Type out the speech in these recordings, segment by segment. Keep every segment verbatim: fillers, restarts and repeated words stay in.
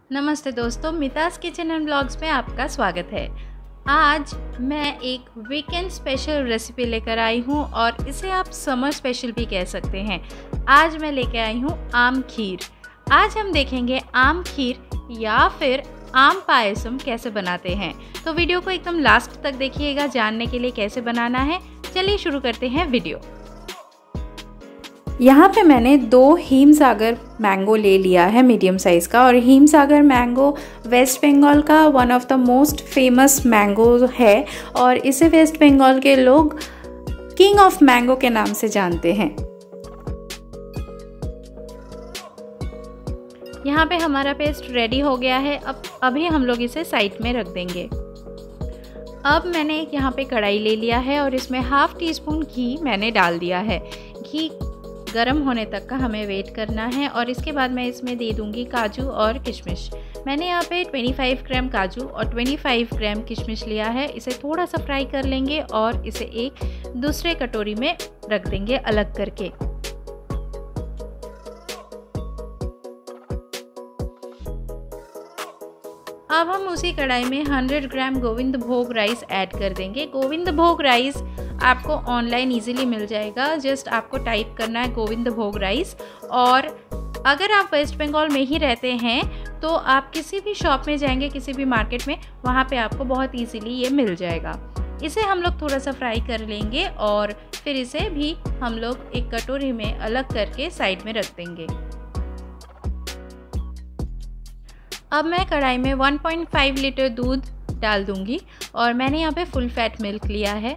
नमस्ते दोस्तों, मितास kitchen and blogs में आपका स्वागत है। आज मैं एक वीकेंड स्पेशल रेसिपी लेकर आई हूँ और इसे आप समर स्पेशल भी कह सकते हैं। आज मैं लेकर आई हूँ आम खीर। आज हम देखेंगे आम खीर या फिर आम पायसम कैसे बनाते हैं। तो वीडियो को एकदम लास्ट तक देखिएगा जानने के लिए कैसे बनाना है। चलिए शुरू करते हैं वीडियो। यहाँ पे मैंने दो हिमसागर मैंगो ले लिया है मीडियम साइज़ का, और हिमसागर मैंगो वेस्ट बंगाल का one of the most famous mango है और इसे वेस्ट बंगाल के लोग किंग ऑफ मैंगो के नाम से जानते हैं। यहाँ पे हमारा पेस्ट रेडी हो गया है। अब अभी हम लोग इसे साइड में रख देंगे। अब मैंने एक यहाँ पे कढ़ाई ले लिया है और इसमें हाफ टी स्पून घी मैंने डाल दिया है। घी गरम होने तक का हमें वेट करना है और इसके बाद मैं इसमें दे दूंगी काजू और किशमिश। मैंने यहाँ पे पच्चीस ग्राम काजू और पच्चीस ग्राम किशमिश लिया है। इसे थोड़ा सा फ्राई कर लेंगे और इसे एक दूसरे कटोरी में रख देंगे अलग करके। अब हम उसी कढ़ाई में सौ ग्राम गोविंद भोग राइस ऐड कर देंगे। गोविंद भोग राइस आपको ऑनलाइन इजीली मिल जाएगा। जस्ट आपको टाइप करना है गोविंद भोग राइस, और अगर आप वेस्ट बंगाल में ही रहते हैं तो आप किसी भी शॉप में जाएंगे, किसी भी मार्केट में, वहाँ पे आपको बहुत इजीली ये मिल जाएगा। इसे हम लोग थोड़ा सा फ्राई कर लेंगे और फिर इसे भी हम लोग एक कटोरी में अलग करके साइड में रख देंगे। अब मैं कढ़ाई में एक पॉइंट पाँच लीटर दूध डाल दूंगी और मैंने यहाँ पे फुल फैट मिल्क लिया है।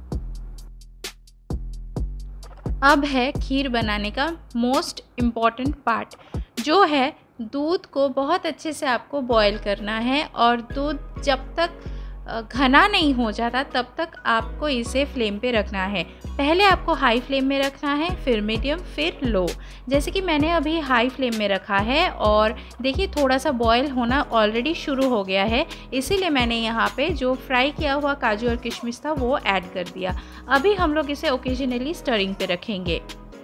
अब है खीर बनाने का मोस्ट इम्पॉर्टेंट पार्ट, जो है दूध को बहुत अच्छे से आपको बॉईल करना है, और दूध जब तक घना नहीं हो जाता तब तक आपको इसे फ्लेम पे रखना है। पहले आपको हाई फ्लेम में रखना है, फिर मीडियम, फिर लो। जैसे कि मैंने अभी हाई फ्लेम में रखा है और देखिए थोड़ा सा बॉयल होना ऑलरेडी शुरू हो गया है, इसीलिए मैंने यहाँ पे जो फ्राई किया हुआ काजू और किशमिश था वो ऐड कर दिया। अभी हम लोग इसे ओकेजनली स्टरिंग पे रखेंगे।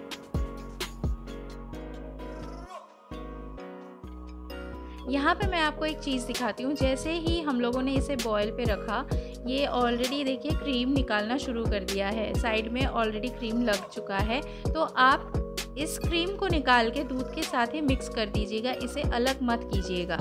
यहाँ पे मैं आपको एक चीज़ दिखाती हूँ। जैसे ही हम लोगों ने इसे बॉयल पे रखा, ये ऑलरेडी देखिए क्रीम निकालना शुरू कर दिया है। साइड में ऑलरेडी क्रीम लग चुका है, तो आप इस क्रीम को निकाल के दूध के साथ ही मिक्स कर दीजिएगा, इसे अलग मत कीजिएगा।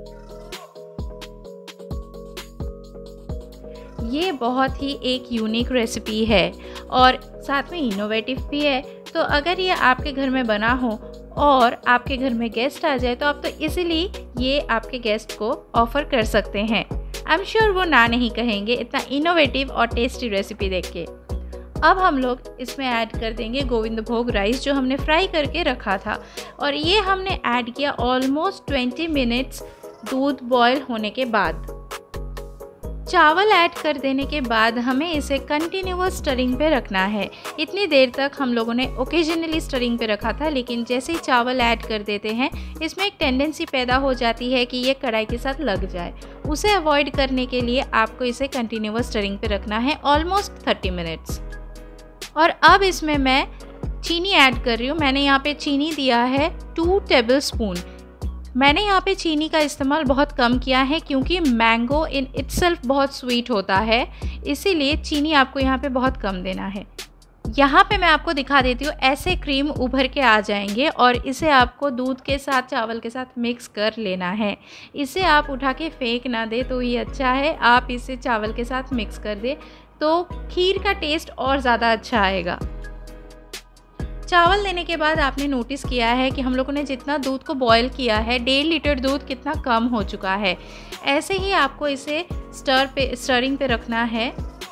ये बहुत ही एक यूनिक रेसिपी है और साथ में इनोवेटिव भी है। तो अगर ये आपके घर में बना हो और आपके घर में गेस्ट आ जाए तो आप तो इजीली ये आपके गेस्ट को ऑफर कर सकते हैं। आई एम श्योर वो ना नहीं कहेंगे इतना इनोवेटिव और टेस्टी रेसिपी देख के। अब हम लोग इसमें ऐड कर देंगे गोविंद भोग राइस जो हमने फ्राई करके रखा था, और ये हमने ऐड किया ऑलमोस्ट बीस मिनट्स दूध बॉयल होने के बाद। चावल ऐड कर देने के बाद हमें इसे कंटिन्यूअस स्टरिंग पे रखना है। इतनी देर तक हम लोगों ने ओकेजनली स्टरिंग पे रखा था, लेकिन जैसे ही चावल ऐड कर देते हैं इसमें एक टेंडेंसी पैदा हो जाती है कि ये कढ़ाई के साथ लग जाए। उसे अवॉइड करने के लिए आपको इसे कंटिन्यूअस स्टरिंग पे रखना है ऑलमोस्ट तीस मिनट्स। और अब इसमें मैं चीनी ऐड कर रही हूँ। मैंने यहाँ पे चीनी दिया है टू टेबल स्पून। मैंने यहाँ पे चीनी का इस्तेमाल बहुत कम किया है क्योंकि मैंगो इन इटसेल्फ बहुत स्वीट होता है, इसीलिए चीनी आपको यहाँ पे बहुत कम देना है। यहाँ पे मैं आपको दिखा देती हूँ, ऐसे क्रीम उभर के आ जाएंगे और इसे आपको दूध के साथ, चावल के साथ मिक्स कर लेना है। इसे आप उठा के फेंक ना दे तो ये अच्छा है, आप इसे चावल के साथ मिक्स कर दे तो खीर का टेस्ट और ज़्यादा अच्छा आएगा। चावल देने के बाद आपने नोटिस किया है कि हम लोगों ने जितना दूध को बॉईल किया है, डेढ़ लीटर दूध कितना कम हो चुका है। ऐसे ही आपको इसे स्टर पे स्टरिंग पे रखना है।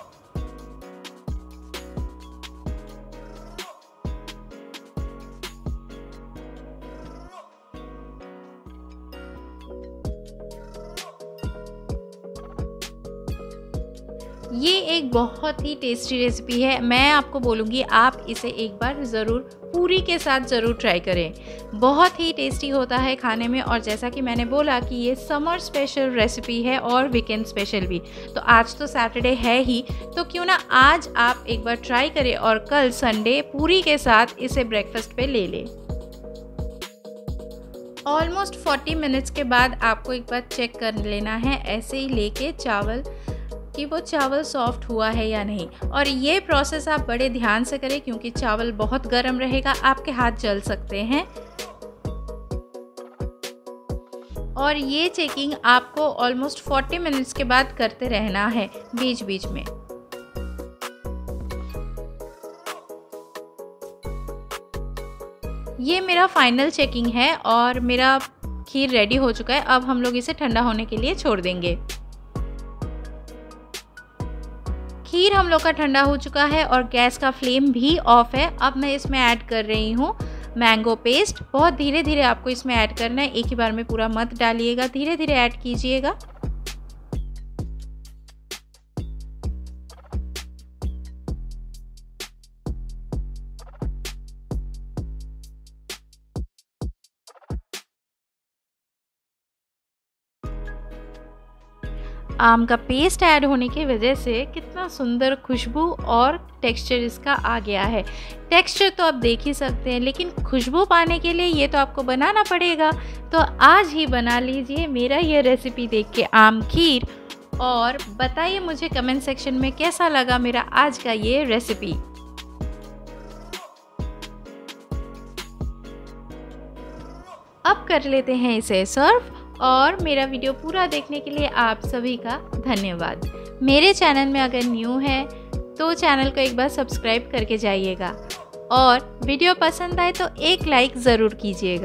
ये एक बहुत ही टेस्टी रेसिपी है। मैं आपको बोलूँगी आप इसे एक बार ज़रूर पूरी के साथ ज़रूर ट्राई करें। बहुत ही टेस्टी होता है खाने में, और जैसा कि मैंने बोला कि ये समर स्पेशल रेसिपी है और वीकेंड स्पेशल भी। तो आज तो सैटरडे है ही, तो क्यों ना आज आप एक बार ट्राई करें और कल संडे पूरी के साथ इसे ब्रेकफास्ट पे ले लें। ऑलमोस्ट चालीस मिनट्स के बाद आपको एक बार चेक कर लेना है ऐसे ही लेके चावल कि वो चावल सॉफ्ट हुआ है या नहीं। और ये प्रोसेस आप बड़े ध्यान से करें क्योंकि चावल बहुत गर्म रहेगा, आपके हाथ जल सकते हैं। और ये चेकिंग आपको ऑलमोस्ट चालीस मिनट्स के बाद करते रहना है बीच बीच में। ये मेरा फाइनल चेकिंग है और मेरा खीर रेडी हो चुका है। अब हम लोग इसे ठंडा होने के लिए छोड़ देंगे। खीर हम लोग का ठंडा हो चुका है और गैस का फ्लेम भी ऑफ है। अब मैं इसमें ऐड कर रही हूँ मैंगो पेस्ट। बहुत धीरे धीरे आपको इसमें ऐड करना है, एक ही बार में पूरा मत डालिएगा, धीरे धीरे ऐड कीजिएगा। आम का पेस्ट ऐड होने की वजह से कितना सुंदर खुशबू और टेक्सचर इसका आ गया है। टेक्सचर तो आप देख ही सकते हैं, लेकिन खुशबू पाने के लिए ये तो आपको बनाना पड़ेगा। तो आज ही बना लीजिए मेरा ये रेसिपी देख के आम खीर, और बताइए मुझे कमेंट सेक्शन में कैसा लगा मेरा आज का ये रेसिपी। अब कर लेते हैं इसे सर्व। और मेरा वीडियो पूरा देखने के लिए आप सभी का धन्यवाद। मेरे चैनल में अगर न्यू है तो चैनल को एक बार सब्सक्राइब करके जाइएगा, और वीडियो पसंद आए तो एक लाइक ज़रूर कीजिएगा।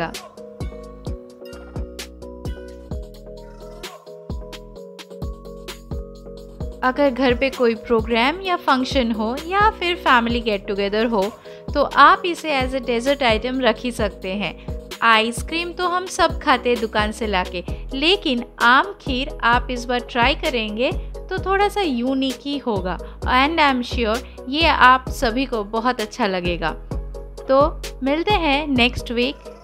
अगर घर पे कोई प्रोग्राम या फंक्शन हो या फिर फैमिली गेट टुगेदर हो तो आप इसे एज ए डेजर्ट आइटम रख ही सकते हैं। आइसक्रीम तो हम सब खाते हैं दुकान से लाके, लेकिन आम खीर आप इस बार ट्राई करेंगे तो थोड़ा सा यूनिक ही होगा, एंड आई एम श्योर ये आप सभी को बहुत अच्छा लगेगा। तो मिलते हैं नेक्स्ट वीक